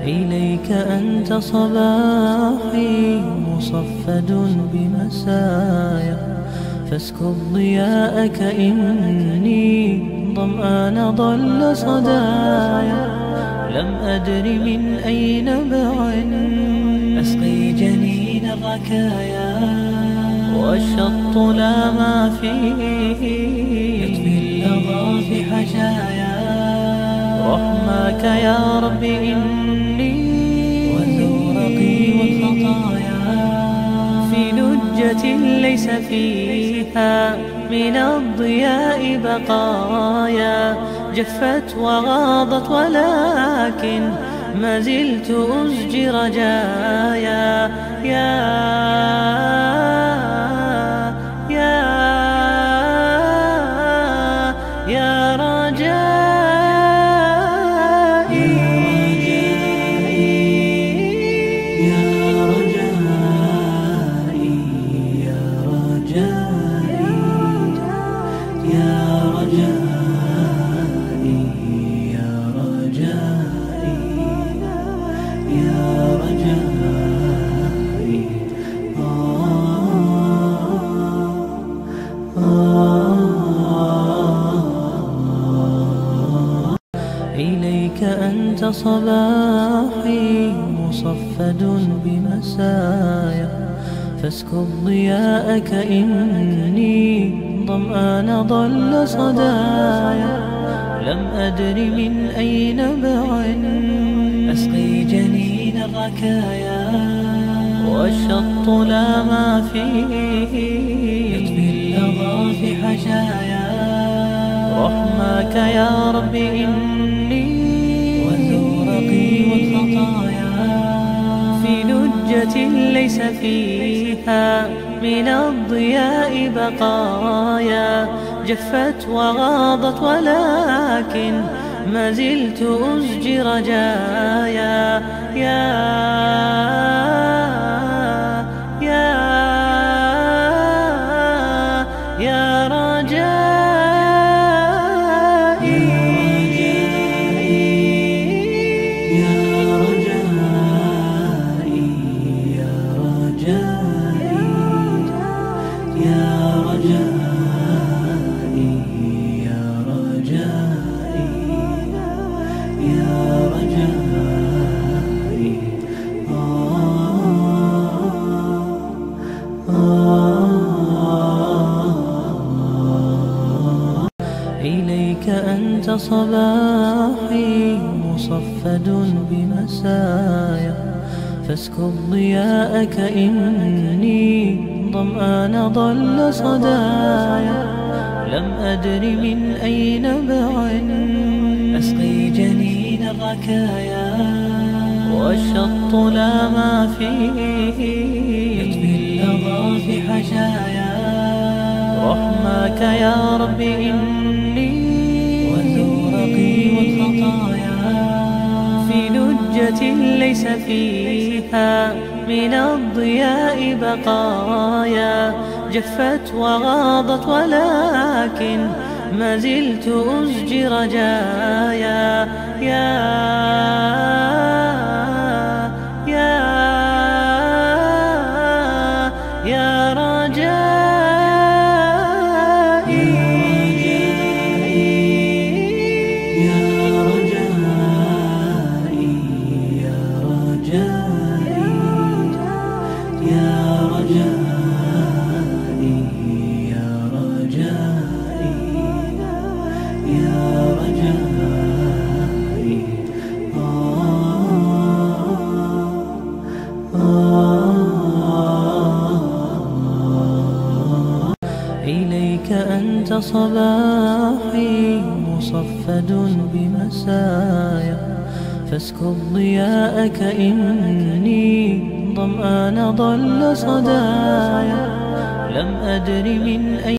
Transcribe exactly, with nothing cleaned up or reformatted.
إليك أنت صباحي مصفد بمسايا، فاسكب ضياءك إني ظمآن ضل صدايا. لم أدر من أي نبع أسقي جنين الركايا، والشط لا ما فيه يطفي اللظى في حشايا. رحماك يا رب إني وزورقي والخطايا في لجة ليس فيها من الضياء بقايا. جفت وغاضت ولكن ما زلت أزجي رجايا. يا يا يا رجايا إليك أنت صباحي مصفد بمسايا، فاسكب ضياءك إني ظمآن ضل صدايا. لم أدر من أي نبع أسقي جنين الركايا، والشط لا ما فيه يطفي اللظى في حشايا. رحماك يا رب إني وزورقي والخطايا في لجة ليس فيها من الضياء بقايا. جفت وغاضت ولكن ما زلت أزجي رجايا. يا يا يا رجايا إليك أنت صباحي مصفد بمسايا، فاسكب ضياءك إني ظمآن ضل صدايا. لم أدر من أي نبع أسقي جنين الركايا، والشط لا ما فيه يطفي اللظى في حشايا. رحماك يا رب إني وزورقي والخطايا في لجة ليس فيها من الضياء بقايا. جفت وغاضت ولكن ما زلت أزجي رجايا. يا يا يا رجايا إليك أنت صباحي مصفد بمسايا، فاسكب ضياءك إني ظمآن ضل صدايا. لم أدر من أي